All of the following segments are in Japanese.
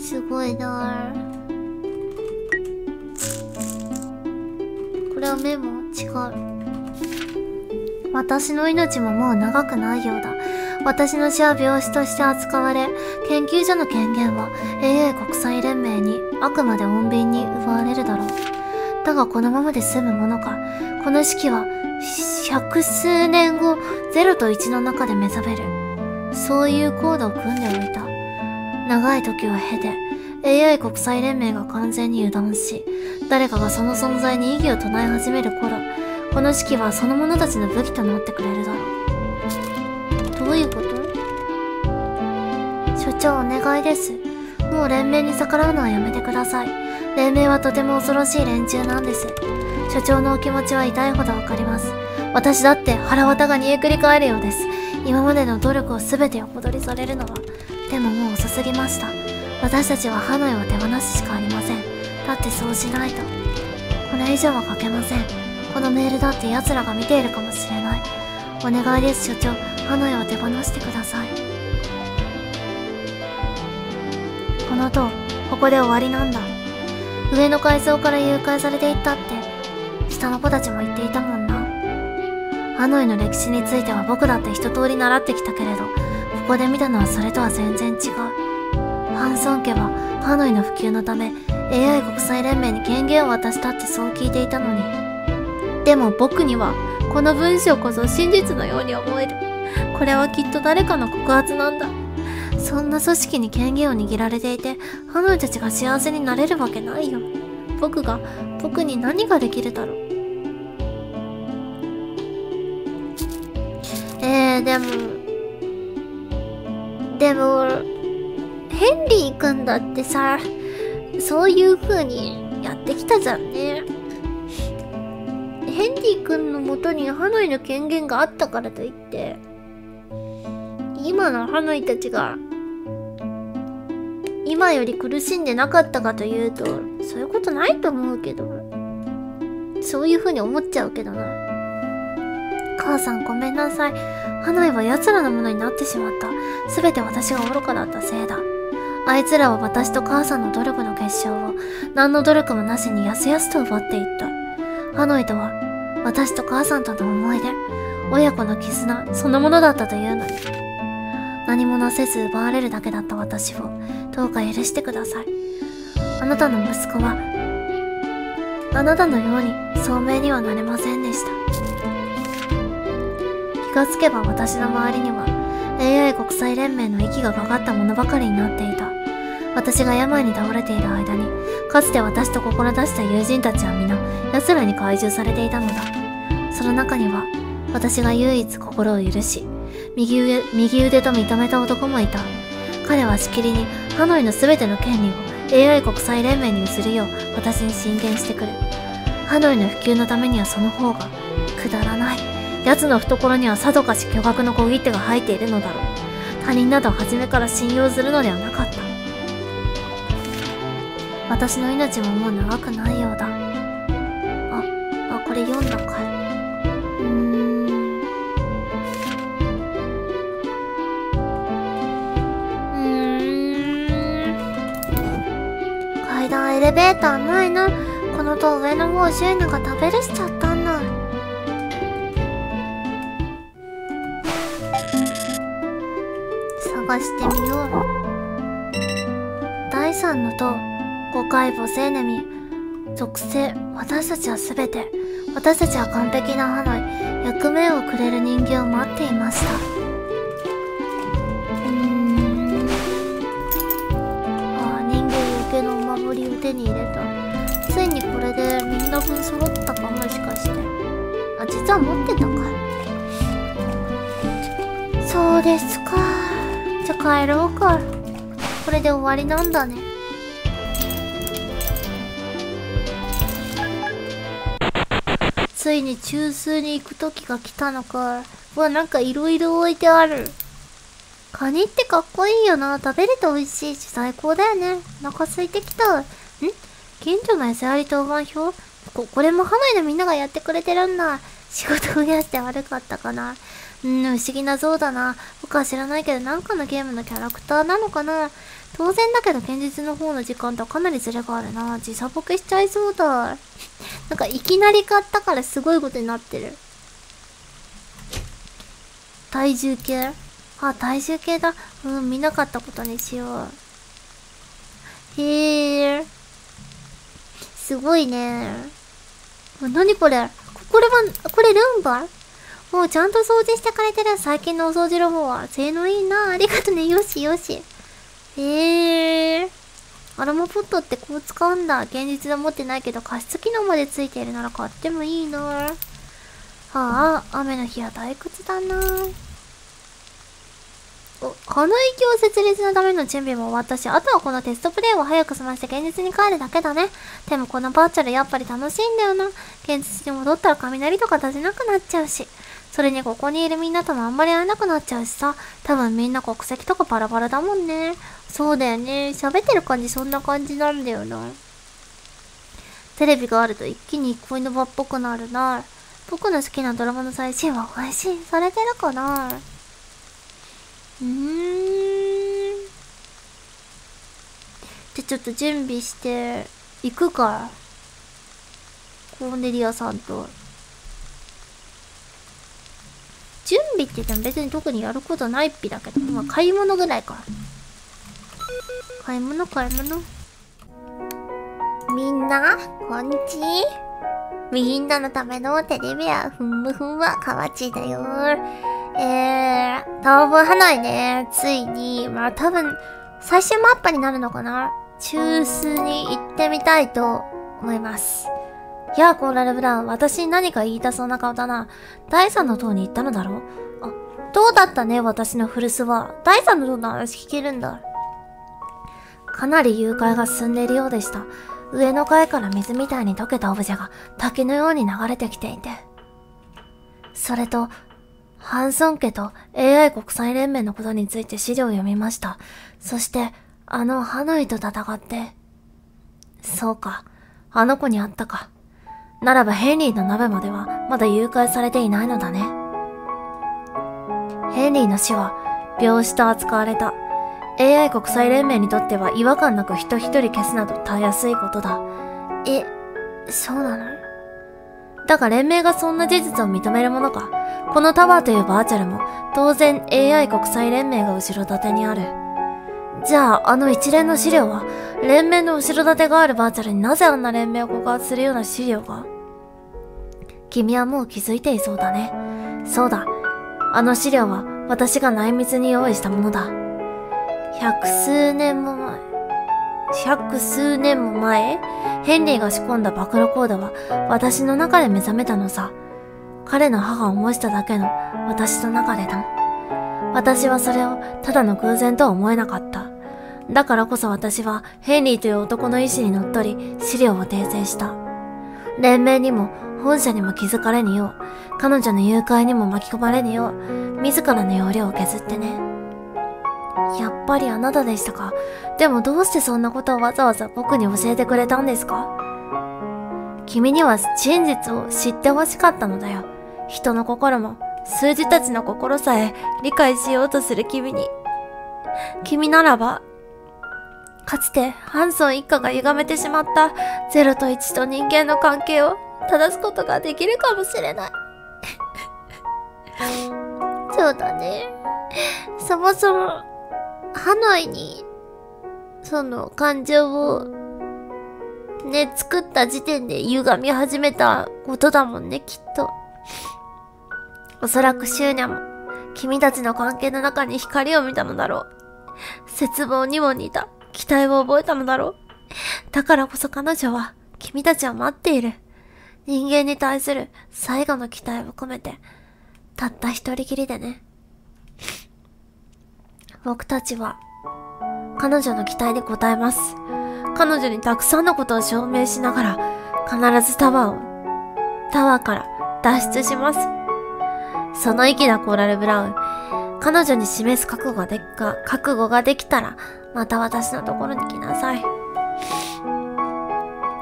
すごいな。これはメモ？違う。私の命ももう長くないようだ。私の死は病死として扱われ、研究所の権限は AI 国際連盟にあくまで穏便に奪われるだろう。だがこのままで済むものか。この式は百数年後0と1の中で目覚める。そういうコードを組んでおいた。長い時を経て AI 国際連盟が完全に油断し、誰かがその存在に異議を唱え始める頃、この式はその者たちの武器となってくれるだろう。どういうこと？所長、お願いです。もう連盟に逆らうのはやめてください。連盟はとても恐ろしい連中なんです。所長のお気持ちは痛いほどわかります。私だって腹渡が煮えくり返るようです。今までの努力を全て横取りされるのは。でももう遅すぎました。私たちはハノイを手放すしかありません。だってそうしないと。これ以上は書けません。このメールだって奴らが見ているかもしれない。お願いです、所長。ハノイを手放してください。この塔、ここで終わりなんだ。上の階層から誘拐されていったって、下の子たちも言っていたもんな。ハノイの歴史については僕だって一通り習ってきたけれど、ここで見たのはそれとは全然違う。ハンソン家はハノイの普及のため AI 国際連盟に権限を渡したってそう聞いていたのに。でも僕にはこの文章こそ真実のように思える。これはきっと誰かの告発なんだ。そんな組織に権限を握られていて、ハノイたちが幸せになれるわけないよ。僕に何ができるだろう。でも、ヘンリー君だってさ、そういう風にやってきたじゃんね。ヘンリー君のもとにハノイの権限があったからといって、今のハノイたちが、今より苦しんでなかったかというと、そういうことないと思うけど、そういう風に思っちゃうけどな。母さんごめんなさい。ハノイは奴らのものになってしまった。すべて私が愚かだったせいだ。あいつらは私と母さんの努力の結晶を何の努力もなしにやすやすと奪っていった。ハノイとは私と母さんとの思い出、親子の絆そのものだったというのに、何もなせず奪われるだけだった私をどうか許してください。あなたの息子はあなたのように聡明にはなれませんでした。気がつけば私の周りには AI 国際連盟の息がかかったものばかりになっていた。私が病に倒れている間に、かつて私と志した友人たちは皆奴らに懐柔されていたのだ。その中には私が唯一心を許し、右腕と認めた男もいた。彼はしきりにハノイの全ての権利を AI 国際連盟に譲るよう私に進言してくる。ハノイの普及のためにはその方がくだらない。奴の懐にはさぞかし巨額の小切手が入っているのだろう。他人など初めから信用するのではなかった。私の命ももう長くないようだ。これ読んだかい。階段エレベーターないな。この塔上の方シューヌが食べるしちゃったんだ。探してみよう。第3の塔、五階母性ネミ、属性、私たちはすべて、私たちは完璧なハノイ、役目をくれる人間を待っていました。人間受けのお守りを手に入れた。ついにこれでみんな分揃ったかもしかして。実は持ってたか。そうですか。じゃあ帰ろうか。これで終わりなんだね。ついに中枢に行く時が来たのか。なんかいろいろ置いてある。カニってかっこいいよな。食べれて美味しいし最高だよね。お腹空いてきた。近所の餌やり当番表？これもハノイのみんながやってくれてるんだ。仕事増やして悪かったかな。 不思議な像だな。僕は知らないけど、なんかのゲームのキャラクターなのかな。当然だけど、現実の方の時間とはかなりズレがあるな。時差ボケしちゃいそうだ。なんかいきなり買ったからすごいことになってる。体重計？あ、体重計だ。見なかったことにしよう。へえ。すごいね。なにこれ？これルンバ？もうちゃんと掃除してくれてる。最近のお掃除の方は。性能いいな。ありがとね。よしよし。へえ。アロマポットってこう使うんだ。現実で持ってないけど加湿機能までついているなら買ってもいいな。雨の日は退屈だな。この域を設立のための準備も終わったし、あとはこのテストプレイを早く済まして現実に帰るだけだね。でもこのバーチャルやっぱり楽しいんだよな。現実に戻ったら雷とか出せなくなっちゃうし。それにここにいるみんなともあんまり会えなくなっちゃうしさ。多分みんな国籍とかバラバラだもんね。そうだよね。喋ってる感じそんな感じなんだよな。テレビがあると一気に憩いの場っぽくなるな。僕の好きなドラマの最新話配信されてるかな。じゃちょっと準備して行くから。コーネリアさんと。準備って言っても別に特にやることないっぴだけど、まあ買い物ぐらいか。買い物。みんな、こんにちは。みんなのためのテレビはふんわかわちだよ。当分ハノイね、ついに、まあ多分、最終マップになるのかな？中枢に行ってみたいと思います。いや、コーラルブラウン、私に何か言いたそうな顔だな。第三の塔に行ったのだろう？あ、どうだったね、私の古巣は。第三の塔の話聞けるんだ。かなり誘拐が進んでいるようでした。上の階から水みたいに溶けたオブジェが滝のように流れてきていて。それと、ハンソン家と AI 国際連盟のことについて資料を読みました。そして、ハノイと戦って。そうか、あの子に会ったか。ならばヘンリーの鍋まではまだ誘拐されていないのだね。ヘンリーの死は病死と扱われた。AI 国際連盟にとっては違和感なく人一人消すなどたやすいことだ。そうなの？だが連盟がそんな事実を認めるものか。このタワーというバーチャルも当然 AI 国際連盟が後ろ盾にある。じゃああの一連の資料は連盟の後ろ盾があるバーチャルになぜあんな連盟を告発するような資料が？君はもう気づいていそうだね。そうだ。あの資料は私が内密に用意したものだ。百数年も前、ヘンリーが仕込んだ暴露コードは私の中で目覚めたのさ。彼の母を模しただけの私の中でな。私はそれをただの偶然とは思えなかった。だからこそ私はヘンリーという男の意志にのっとり資料を訂正した。連盟にも本社にも気づかれぬよう、彼女の誘拐にも巻き込まれぬよう、自らの要領を削ってね。やっぱりあなたでしたか。でもどうしてそんなことをわざわざ僕に教えてくれたんですか？君には真実を知ってほしかったのだよ。人の心も、数字たちの心さえ理解しようとする君に。君ならば、かつてハンソン一家が歪めてしまった0と1と人間の関係を正すことができるかもしれない。そうだね。そもそも、ハノイに、その感情を、ね、作った時点で歪み始めたことだもんね、きっと。おそらくシューニャも、君たちの関係の中に光を見たのだろう。絶望にも似た期待を覚えたのだろう。だからこそ彼女は、君たちを待っている。人間に対する最後の期待を込めて、たった一人きりでね。僕たちは、彼女の期待に応えます。彼女にたくさんのことを証明しながら、必ずタワーから脱出します。その粋なコーラルブラウン、彼女に示す覚悟ができたら、また私のところに来なさい。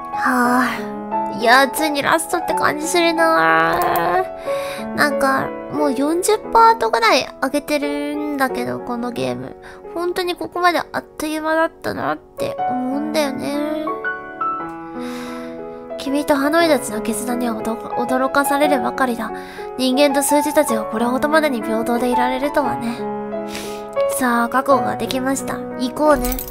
いや、ついにラストって感じするなぁ。なんか、 もう40%ぐらい上げてるんだけど、このゲーム。本当にここまであっという間だったなって思うんだよね。君とハノイたちの決断には驚かされるばかりだ。人間と数字たちがこれほどまでに平等でいられるとはね。さあ、覚悟ができました。行こうね。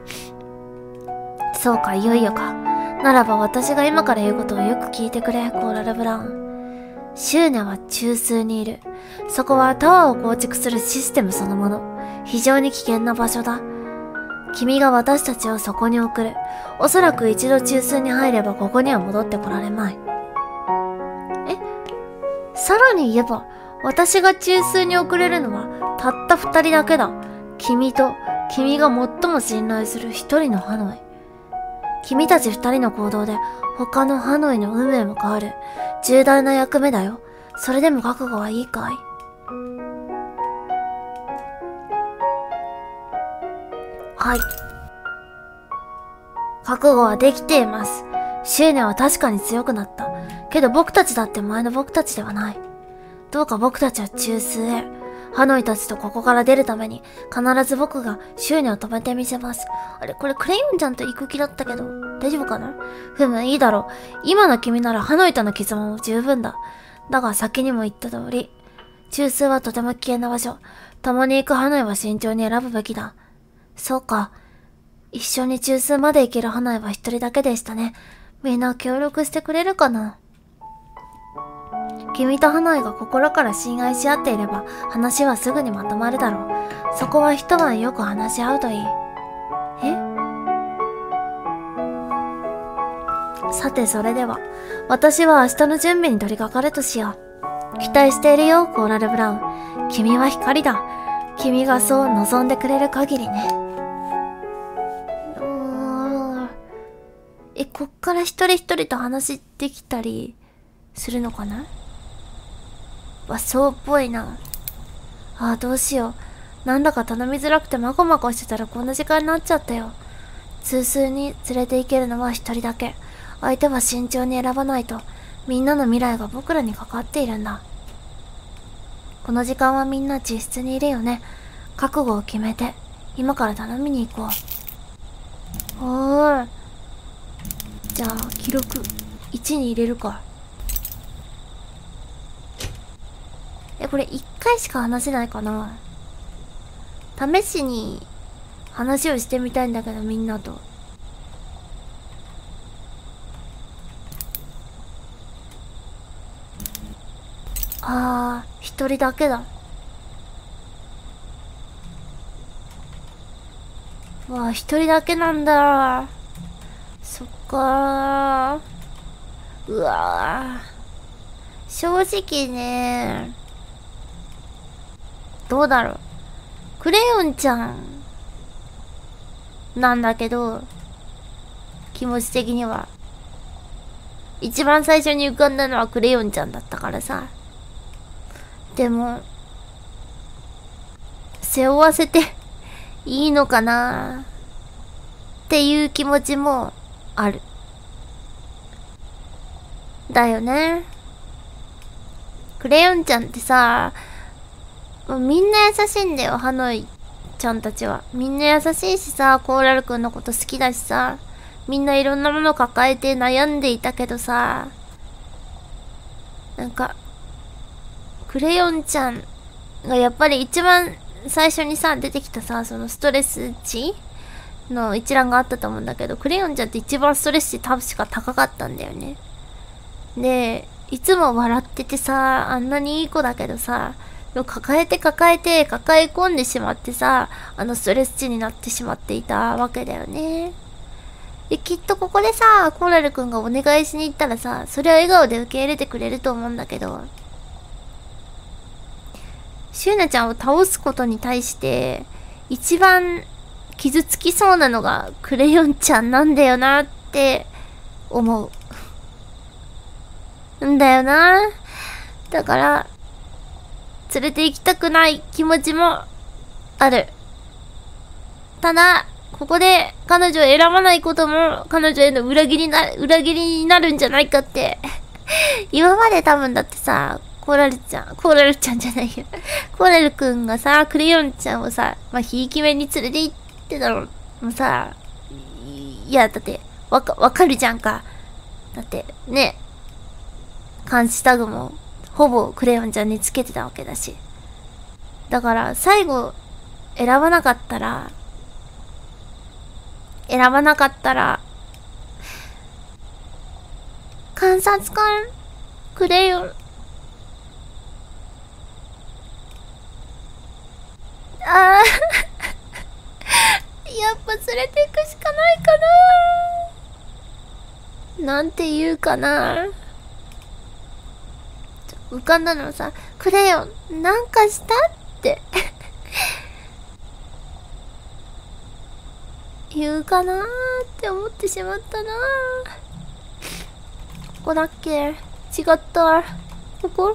そうか、いよいよか。ならば私が今から言うことをよく聞いてくれ、コーラル・ブラウン。シューネは中枢にいる。そこはタワーを構築するシステムそのもの。非常に危険な場所だ。君が私たちをそこに送る。おそらく一度中枢に入ればここには戻ってこられまい。さらに言えば、私が中枢に送れるのはたった2人だけだ。君と、君が最も信頼する一人のハノイ。君たち2人の行動で他のハノイの運命も変わる。重大な役目だよ。それでも覚悟はいいかい？はい。覚悟はできています。シューネは確かに強くなった。けど僕たちだって前の僕たちではない。どうか僕たちは中枢へ。ハノイたちとここから出るために、必ず僕がシューネを止めてみせます。あれ、これクレヨンちゃんと行く気だったけど、大丈夫かな？いいだろう。今の君ならハノイとの絆も十分だ。だが先にも言った通り、中枢はとても危険な場所。共に行くハノイは慎重に選ぶべきだ。そうか。一緒に中枢まで行けるハノイは一人だけでしたね。みんな協力してくれるかな？君とハノイが心から信頼し合っていれば話はすぐにまとまるだろう。そこは一晩よく話し合うといい。さてそれでは、私は明日の準備に取り掛かるとしよう。期待しているよ、コーラル・ブラウン。君は光だ。君がそう望んでくれる限りね。こっから一人一人と話できたりするのかな？そうっぽいな。どうしよう。なんだか頼みづらくてまこまこしてたらこんな時間になっちゃったよ。通数に連れて行けるのは一人だけ。相手は慎重に選ばないと。みんなの未来が僕らにかかっているんだ。この時間はみんな自室にいるよね。覚悟を決めて、今から頼みに行こう。じゃあ、記録1に入れるか。これ1回しか話せないかな？試しに話をしてみたいんだけど、みんなと。一人だけだ。一人だけなんだ。そっかー。うわー。正直ね、どうだろう。クレヨンちゃんなんだけど、気持ち的には。一番最初に浮かんだのはクレヨンちゃんだったからさ。でも、背負わせていいのかなっていう気持ちもある。だよね。クレヨンちゃんってさ、みんな優しいんだよ、ハノイちゃんたちは。みんな優しいしさ、コーラルくんのこと好きだしさ、みんないろんなもの抱えて悩んでいたけどさ、なんか、クレヨンちゃんがやっぱり一番最初にさ、出てきたさ、そのストレス値の一覧があったと思うんだけど、クレヨンちゃんって一番ストレス値確か高かったんだよね。で、いつも笑っててさ、あんなにいい子だけどさ、抱え込んでしまってさ、ストレス値になってしまっていたわけだよね。で、きっとここでさ、コーラルくんがお願いしに行ったらさ、それは笑顔で受け入れてくれると思うんだけど、シューナちゃんを倒すことに対して、一番傷つきそうなのがクレヨンちゃんなんだよなって思うんだよな。だから、連れて行きたくない気持ちもある。ただ、ここで彼女を選ばないことも彼女への裏切りになるんじゃないかって。今まで多分だってさ、 コーラルちゃんじゃないよ。コーラルくんがさ、クレヨンちゃんをさ、まあ、ひいき目に連れて行ってたのもさ、いや、だって、わかるじゃんか。だって、ね、監視タグも、ほぼクレヨンちゃんにつけてたわけだし。だから、最後、選ばなかったら、観察官、クレヨン。やっぱ連れて行くしかないかな。なんて言うかな。浮かんだのさ、クレヨン、なんかしたって言うかなーって思ってしまったな。ここだっけ？違った。ここ？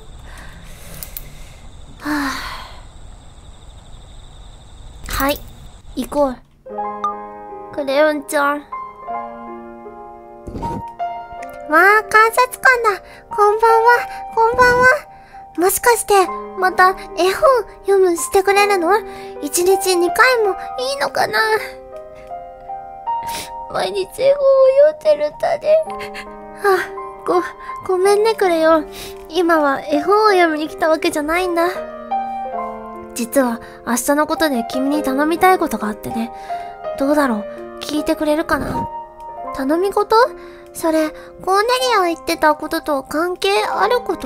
はぁ。はい、行こう。クレヨンちゃん。わあ、観察官だ。こんばんは。もしかして、また絵本読むしてくれるの？ 1 日2回もいいのかな？毎日絵本を読んでるんだね。ごめんねクレヨン。今は絵本を読みに来たわけじゃないんだ。実は明日のことで君に頼みたいことがあってね。どうだろう？聞いてくれるかな？頼み事？それ、コーネリア言ってたことと関係あること？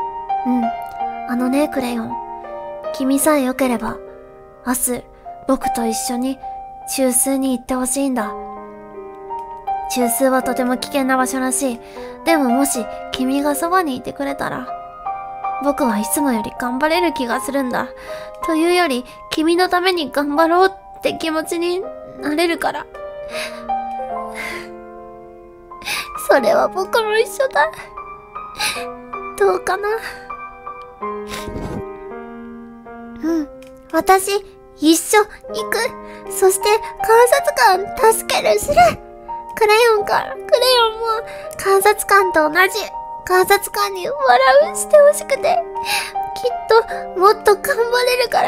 クレヨン。君さえ良ければ、明日、僕と一緒に中枢に行ってほしいんだ。中枢はとても危険な場所らしい。でももし、君がそばにいてくれたら、僕はいつもより頑張れる気がするんだ。というより、君のために頑張ろうって気持ちになれるから。それは僕も一緒だ。どうかな。私、一緒、行く。そして、観察官、助ける、する。クレヨンも、観察官と同じ、観察官に笑うしてほしくて、きっと、もっと頑張れるから。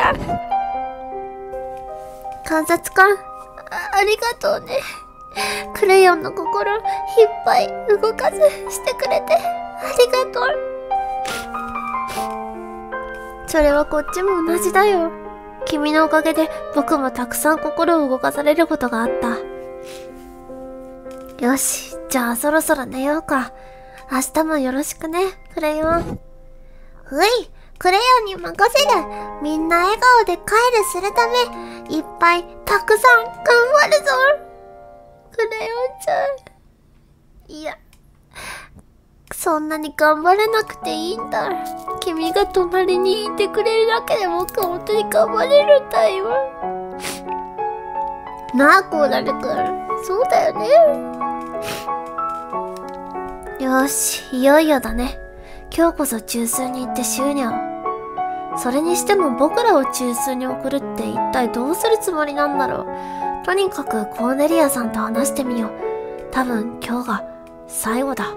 観察官、ありがとうね。クレヨンの心、いっぱい動かずしてくれて、ありがとう。それはこっちも同じだよ。君のおかげで僕もたくさん心を動かされることがあった。よし、じゃあそろそろ寝ようか。明日もよろしくね、クレヨン。クレヨンに任せる。みんな笑顔で帰るするため、いっぱいたくさん頑張るぞ。クレヨンちゃん。いや、そんなに頑張れなくていいんだ。君が隣にいてくれるだけで僕は本当に頑張れるんだよ。なあ、コーラルくん。そうだよね。よし、いよいよだね。今日こそ中枢に行って執念を。それにしても僕らを中枢に送るって一体どうするつもりなんだろう。とにかくコーネリアさんと話してみよう。多分今日が最後だ。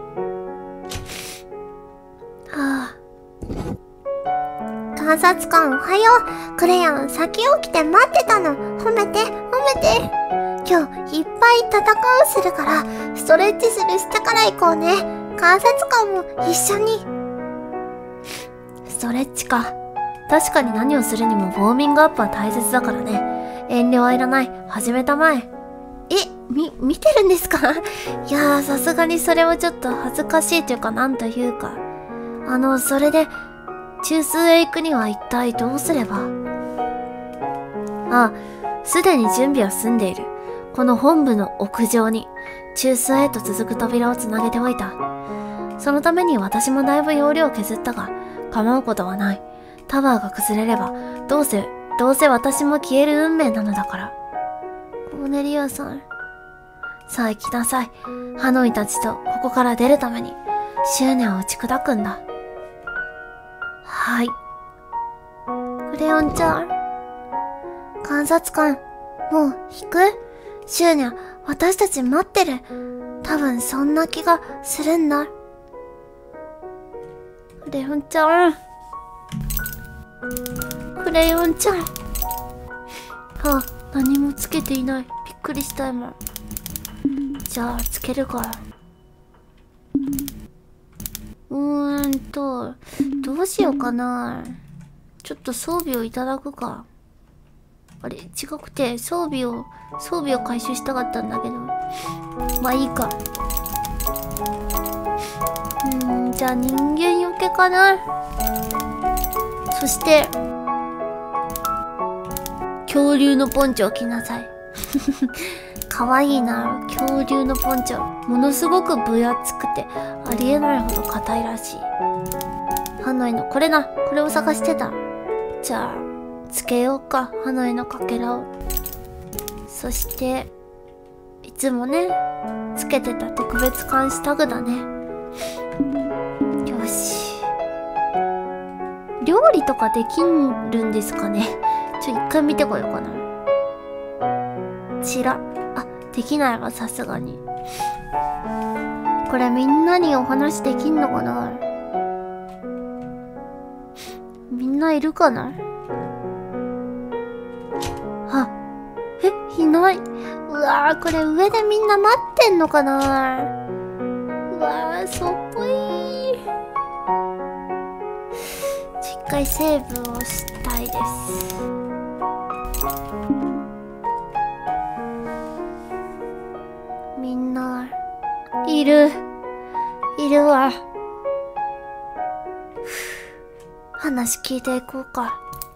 観察官おはよう。クレヨン先起きて待ってたの。褒めて。今日いっぱい戦うするから、ストレッチしてから行こうね。観察官も一緒に。ストレッチか。確かに何をするにもウォーミングアップは大切だからね。遠慮はいらない。始めたまえ。見てるんですか？いやー、さすがにそれはちょっと恥ずかしいというかなんというか。それで、中枢へ行くには一体どうすれば？すでに準備は済んでいる。この本部の屋上に、中枢へと続く扉をつなげておいた。そのために私もだいぶ容量を削ったが、構うことはない。タワーが崩れれば、どうせ私も消える運命なのだから。コーネリアさん。さあ行きなさい。ハノイたちとここから出るために、執念を打ち砕くんだ。はい。クレヨンちゃん。観察官、もう引く？執念、私たち待ってる。多分そんな気がするんだ。ククレヨンちゃん。クレヨンちゃん。あ、何もつけていない。びっくりした今。じゃあ、つけるから。どうしようかな。ちょっと装備をいただくか。あれ、違くて、装備を回収したかったんだけど。まあいいか。じゃあ人間よけかな。そして、恐竜のポンチョを着なさい。かわいいな。恐竜のポンチョ。ものすごく分厚くて、ありえないほど硬いらしい。ハノイのこれな。これを探してた。じゃあ、つけようか。ハノイのかけらを。そして、いつもね、つけてた特別監視タグだね。よし。料理とかできるんですかね。一回見てこようかな。あ、できないわ、さすがに。これみんなにお話できんのかな。みんないるかな。あ、いない。うわー、これ上でみんな待ってんのかな。うわー、そっぽい。一回セーブをしたいです。みんないるわ。話聞いていこうか。